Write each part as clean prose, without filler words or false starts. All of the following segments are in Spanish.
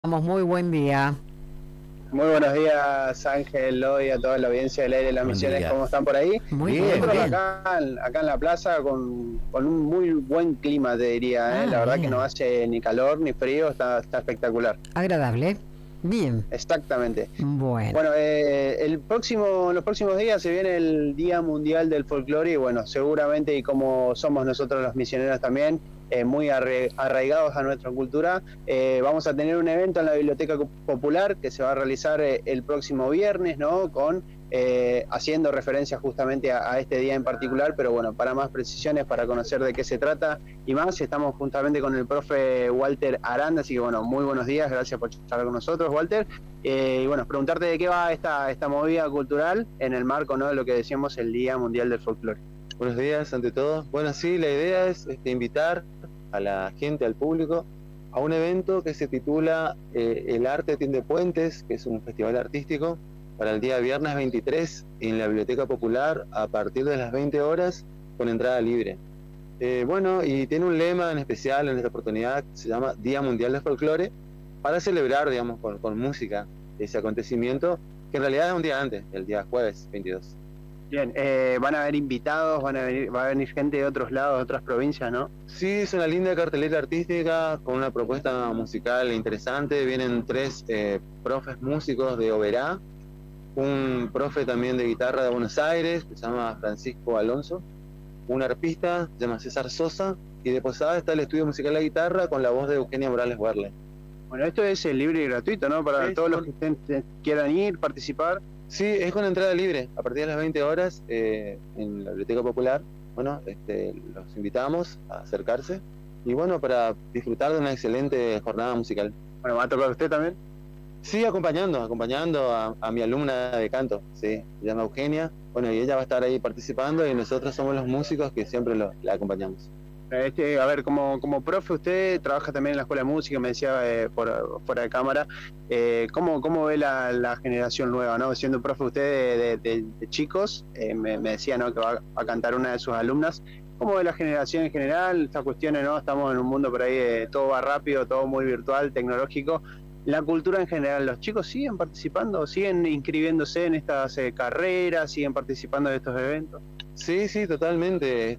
Damos muy buen día. Muy buenos días, Ángel, Loy, a toda la audiencia del aire de las Buen Misiones, día. ¿cómo están por ahí? Muy Bien, bien, Nosotros bien. bien. acá en la plaza con un muy buen clima, te diría, ¿eh? Ah, La verdad que no bien. hace ni calor ni frío, está espectacular. Agradable. Bien. Exactamente. Bueno. Bueno, en los próximos días se viene el Día Mundial del Folclore y bueno, seguramente y como somos nosotros los misioneros también, muy arraigados a nuestra cultura, vamos a tener un evento en la Biblioteca Popular que se va a realizar el próximo viernes, ¿no? Haciendo referencia justamente a este día en particular, pero bueno, para más precisiones, para conocer de qué se trata y más, estamos justamente con el profe Walter Aranda, así que bueno, muy buenos días, gracias por charlar con nosotros, Walter. Y bueno, preguntarte de qué va esta movida cultural en el marco, ¿no?, de lo que decíamos el Día Mundial del Folclore. Buenos días, ante todo. Bueno, sí, la idea es invitar a la gente, al público, a un evento que se titula El Arte Tiende Puentes, que es un festival artístico, para el día viernes 23 en la Biblioteca Popular a partir de las 20 horas con entrada libre. Bueno, y tiene un lema en especial en esta oportunidad que se llama Día Mundial del Folclore, para celebrar, digamos, con música ese acontecimiento, que en realidad es un día antes, el día jueves 22. Bien, van a haber invitados, va a venir gente de otros lados, de otras provincias, ¿no? Sí, es una linda cartelera artística con una propuesta musical interesante. Vienen tres profes músicos de Oberá, un profe también de guitarra de Buenos Aires, que se llama Francisco Alonso, un arpista, se llama César Sosa, y de Posada está el estudio musical de la guitarra con la voz de Eugenia Morales Werle. Bueno, esto es libre y gratuito, ¿no? Para todos los que quieran ir, participar. Sí, es con entrada libre, a partir de las 20 horas en la Biblioteca Popular. Bueno, los invitamos a acercarse y bueno, para disfrutar de una excelente jornada musical. Bueno, ¿va a tocar usted también? Sí, acompañando a mi alumna de canto, sí, se llama Eugenia. Bueno, y ella va a estar ahí participando y nosotros somos los músicos que siempre la acompañamos. A ver, como profe, usted trabaja también en la Escuela de Música, me decía fuera de cámara. ¿Cómo ve la generación nueva, ¿no? Siendo profe usted de chicos, me decía, ¿no?, que va a cantar una de sus alumnas. ¿Cómo ve la generación en general? Estas cuestiones, ¿no? Estamos en un mundo por ahí, todo va rápido, todo muy virtual, tecnológico. La cultura en general, ¿los chicos siguen participando, siguen inscribiéndose en estas carreras, siguen participando de estos eventos? Sí, sí, totalmente.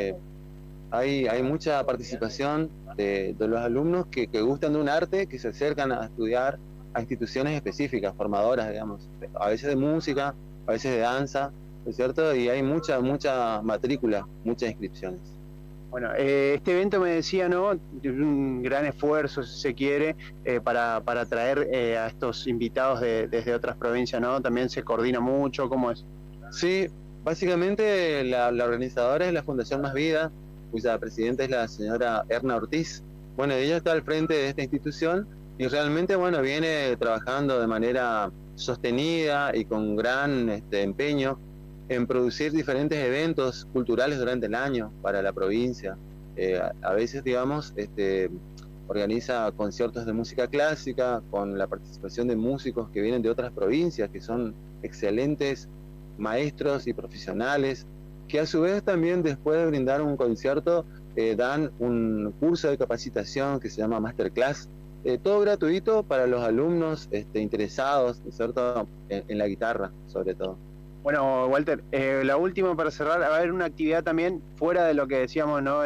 Hay mucha participación de los alumnos que gustan de un arte, que se acercan a estudiar a instituciones específicas, formadoras, digamos, a veces de música, a veces de danza, ¿no es cierto? Y hay mucha matrícula, muchas inscripciones. Bueno, este evento me decía, ¿no?, un gran esfuerzo, si se quiere, para traer a estos invitados desde otras provincias, ¿no? También se coordina mucho, ¿cómo es? Sí, básicamente la organizadora es la Fundación Más Vida, cuya presidenta es la señora Erna Ortiz. Bueno, ella está al frente de esta institución y realmente, bueno, viene trabajando de manera sostenida y con gran empeño en producir diferentes eventos culturales durante el año para la provincia. A veces, digamos, organiza conciertos de música clásica con la participación de músicos que vienen de otras provincias, que son excelentes maestros y profesionales, que a su vez también después de brindar un concierto dan un curso de capacitación que se llama Masterclass, todo gratuito para los alumnos interesados, ¿no es cierto?, en la guitarra, sobre todo. Bueno, Walter, la última para cerrar, va a haber una actividad también fuera de lo que decíamos, ¿no?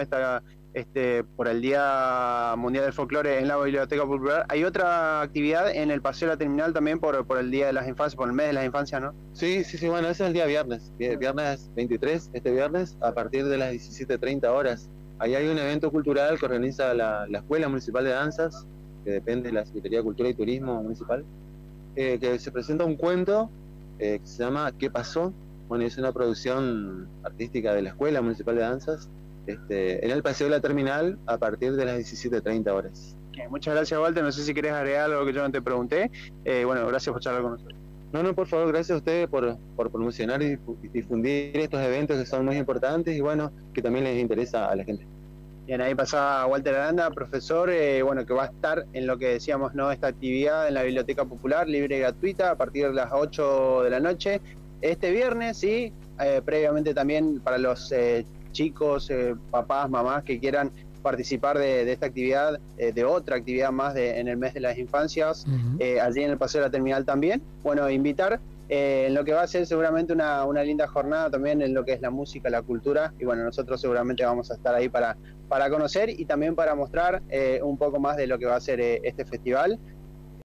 Por el Día Mundial del Folclore en la Biblioteca Popular. Hay otra actividad en el Paseo de la Terminal también por el Día de las Infancias, por el mes de las infancias, ¿no? Sí, bueno, ese es el día viernes, viernes 23, este viernes, a partir de las 17:30 horas. Ahí hay un evento cultural que organiza la Escuela Municipal de Danzas, que depende de la Secretaría de Cultura y Turismo Municipal, que se presenta un cuento que se llama ¿Qué pasó? Bueno, es una producción artística de la Escuela Municipal de Danzas, en el Paseo de la Terminal a partir de las 17:30 horas. Muchas gracias, Walter. No sé si querés agregar algo que yo no te pregunté. Bueno, gracias por charlar con nosotros. No, por favor, gracias a ustedes por promocionar y difundir estos eventos que son muy importantes y bueno, que también les interesa a la gente. Bien, ahí pasaba Walter Aranda, profesor, bueno, que va a estar en lo que decíamos, ¿no?, esta actividad en la Biblioteca Popular, libre y gratuita, a partir de las 8 de la noche, este viernes, sí, previamente también para los chicos, papás, mamás que quieran participar de esta actividad, de otra actividad más en el mes de las infancias, allí en el Paseo de la Terminal también. Bueno, invitar en lo que va a ser seguramente una linda jornada también en lo que es la música, la cultura, y bueno, nosotros seguramente vamos a estar ahí para conocer y también para mostrar un poco más de lo que va a ser este festival.